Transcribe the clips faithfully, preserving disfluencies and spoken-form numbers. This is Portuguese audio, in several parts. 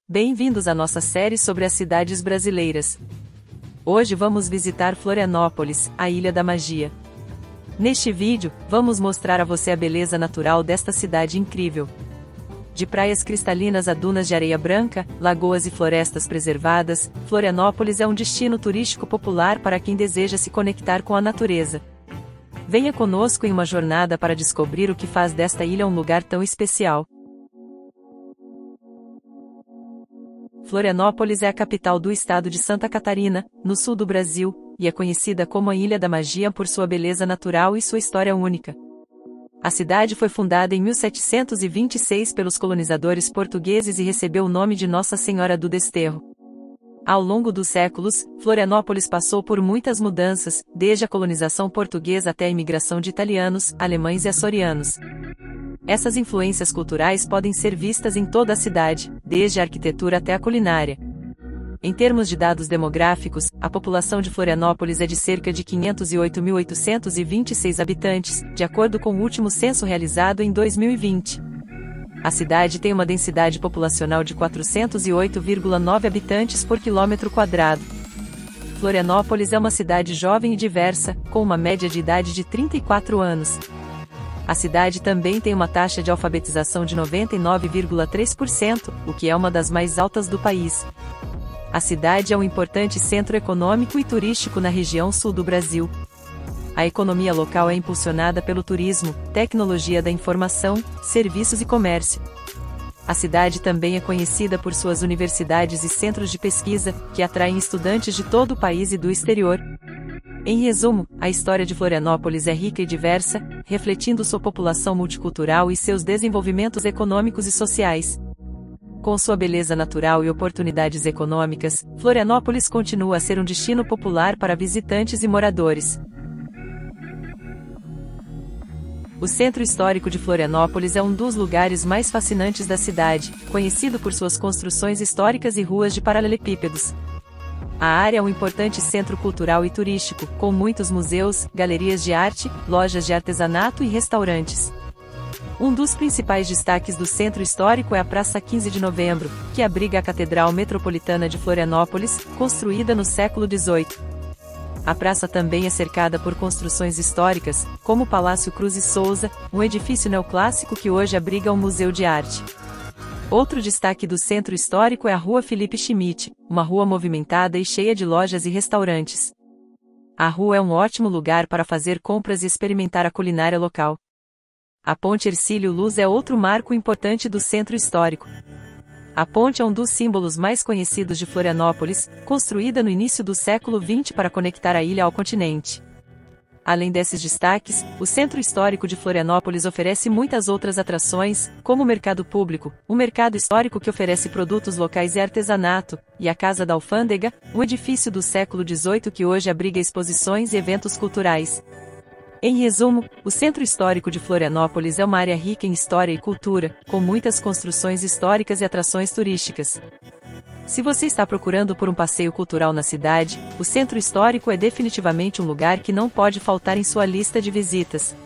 Bem-vindos à nossa série sobre as cidades brasileiras. Hoje vamos visitar Florianópolis, a Ilha da Magia. Neste vídeo, vamos mostrar a você a beleza natural desta cidade incrível. De praias cristalinas a dunas de areia branca, lagoas e florestas preservadas, Florianópolis é um destino turístico popular para quem deseja se conectar com a natureza. Venha conosco em uma jornada para descobrir o que faz desta ilha um lugar tão especial. Florianópolis é a capital do estado de Santa Catarina, no sul do Brasil, e é conhecida como a Ilha da Magia por sua beleza natural e sua história única. A cidade foi fundada em mil setecentos e vinte e seis pelos colonizadores portugueses e recebeu o nome de Nossa Senhora do Desterro. Ao longo dos séculos, Florianópolis passou por muitas mudanças, desde a colonização portuguesa até a imigração de italianos, alemães e açorianos. Essas influências culturais podem ser vistas em toda a cidade, desde a arquitetura até a culinária. Em termos de dados demográficos, a população de Florianópolis é de cerca de quinhentos e oito mil oitocentos e vinte e seis habitantes, de acordo com o último censo realizado em dois mil e vinte. A cidade tem uma densidade populacional de quatrocentos e oito vírgula nove habitantes por quilômetro quadrado. Florianópolis é uma cidade jovem e diversa, com uma média de idade de trinta e quatro anos. A cidade também tem uma taxa de alfabetização de noventa e nove vírgula três por cento, o que é uma das mais altas do país. A cidade é um importante centro econômico e turístico na região sul do Brasil. A economia local é impulsionada pelo turismo, tecnologia da informação, serviços e comércio. A cidade também é conhecida por suas universidades e centros de pesquisa, que atraem estudantes de todo o país e do exterior. Em resumo, a história de Florianópolis é rica e diversa, refletindo sua população multicultural e seus desenvolvimentos econômicos e sociais. Com sua beleza natural e oportunidades econômicas, Florianópolis continua a ser um destino popular para visitantes e moradores. O Centro Histórico de Florianópolis é um dos lugares mais fascinantes da cidade, conhecido por suas construções históricas e ruas de paralelepípedos. A área é um importante centro cultural e turístico, com muitos museus, galerias de arte, lojas de artesanato e restaurantes. Um dos principais destaques do centro histórico é a Praça quinze de Novembro, que abriga a Catedral Metropolitana de Florianópolis, construída no século dezoito. A praça também é cercada por construções históricas, como o Palácio Cruz e Souza, um edifício neoclássico que hoje abriga um museu de arte. Outro destaque do centro histórico é a Rua Felipe Schmidt, uma rua movimentada e cheia de lojas e restaurantes. A rua é um ótimo lugar para fazer compras e experimentar a culinária local. A Ponte Hercílio Luz é outro marco importante do centro histórico. A ponte é um dos símbolos mais conhecidos de Florianópolis, construída no início do século vinte para conectar a ilha ao continente. Além desses destaques, o Centro Histórico de Florianópolis oferece muitas outras atrações, como o Mercado Público, um mercado histórico que oferece produtos locais e artesanato, e a Casa da Alfândega, um edifício do século dezoito que hoje abriga exposições e eventos culturais. Em resumo, o Centro Histórico de Florianópolis é uma área rica em história e cultura, com muitas construções históricas e atrações turísticas. Se você está procurando por um passeio cultural na cidade, o Centro Histórico é definitivamente um lugar que não pode faltar em sua lista de visitas.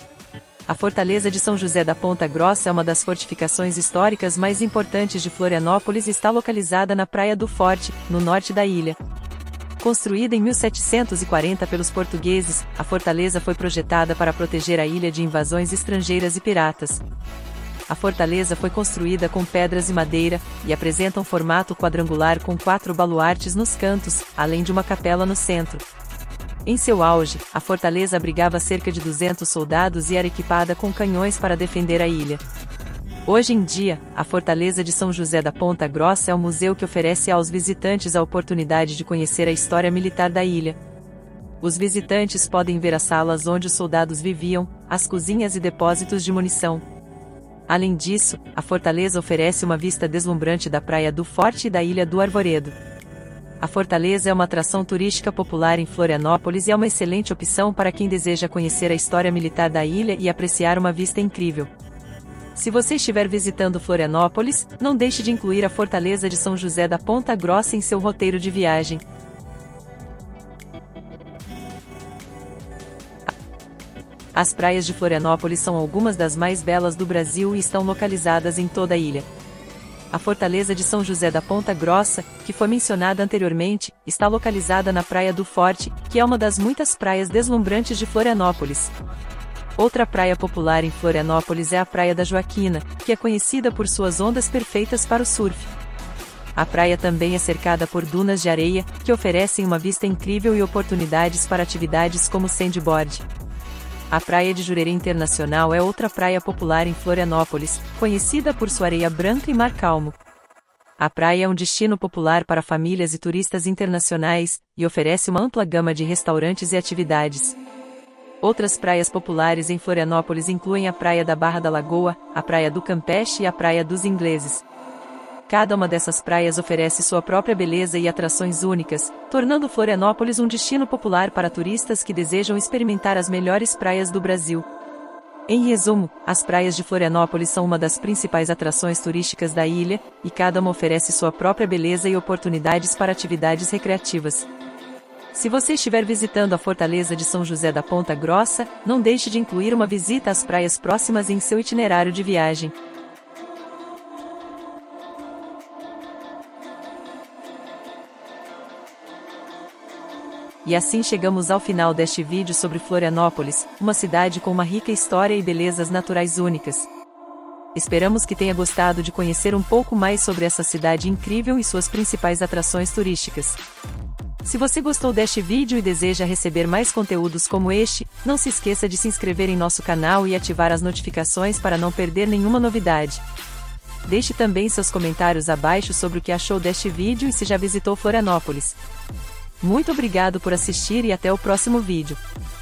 A Fortaleza de São José da Ponta Grossa é uma das fortificações históricas mais importantes de Florianópolis e está localizada na Praia do Forte, no norte da ilha. Construída em mil setecentos e quarenta pelos portugueses, a fortaleza foi projetada para proteger a ilha de invasões estrangeiras e piratas. A fortaleza foi construída com pedras e madeira, e apresenta um formato quadrangular com quatro baluartes nos cantos, além de uma capela no centro. Em seu auge, a fortaleza abrigava cerca de duzentos soldados e era equipada com canhões para defender a ilha. Hoje em dia, a Fortaleza de São José da Ponta Grossa é um museu que oferece aos visitantes a oportunidade de conhecer a história militar da ilha. Os visitantes podem ver as salas onde os soldados viviam, as cozinhas e depósitos de munição. Além disso, a fortaleza oferece uma vista deslumbrante da Praia do Forte e da Ilha do Arvoredo. A fortaleza é uma atração turística popular em Florianópolis e é uma excelente opção para quem deseja conhecer a história militar da ilha e apreciar uma vista incrível. Se você estiver visitando Florianópolis, não deixe de incluir a Fortaleza de São José da Ponta Grossa em seu roteiro de viagem. As praias de Florianópolis são algumas das mais belas do Brasil e estão localizadas em toda a ilha. A Fortaleza de São José da Ponta Grossa, que foi mencionada anteriormente, está localizada na Praia do Forte, que é uma das muitas praias deslumbrantes de Florianópolis. Outra praia popular em Florianópolis é a Praia da Joaquina, que é conhecida por suas ondas perfeitas para o surf. A praia também é cercada por dunas de areia, que oferecem uma vista incrível e oportunidades para atividades como sandboard. A Praia de Jurerê Internacional é outra praia popular em Florianópolis, conhecida por sua areia branca e mar calmo. A praia é um destino popular para famílias e turistas internacionais, e oferece uma ampla gama de restaurantes e atividades. Outras praias populares em Florianópolis incluem a Praia da Barra da Lagoa, a Praia do Campeche e a Praia dos Ingleses. Cada uma dessas praias oferece sua própria beleza e atrações únicas, tornando Florianópolis um destino popular para turistas que desejam experimentar as melhores praias do Brasil. Em resumo, as praias de Florianópolis são uma das principais atrações turísticas da ilha, e cada uma oferece sua própria beleza e oportunidades para atividades recreativas. Se você estiver visitando a Fortaleza de São José da Ponta Grossa, não deixe de incluir uma visita às praias próximas em seu itinerário de viagem. E assim chegamos ao final deste vídeo sobre Florianópolis, uma cidade com uma rica história e belezas naturais únicas. Esperamos que tenha gostado de conhecer um pouco mais sobre essa cidade incrível e suas principais atrações turísticas. Se você gostou deste vídeo e deseja receber mais conteúdos como este, não se esqueça de se inscrever em nosso canal e ativar as notificações para não perder nenhuma novidade. Deixe também seus comentários abaixo sobre o que achou deste vídeo e se já visitou Florianópolis. Muito obrigado por assistir e até o próximo vídeo.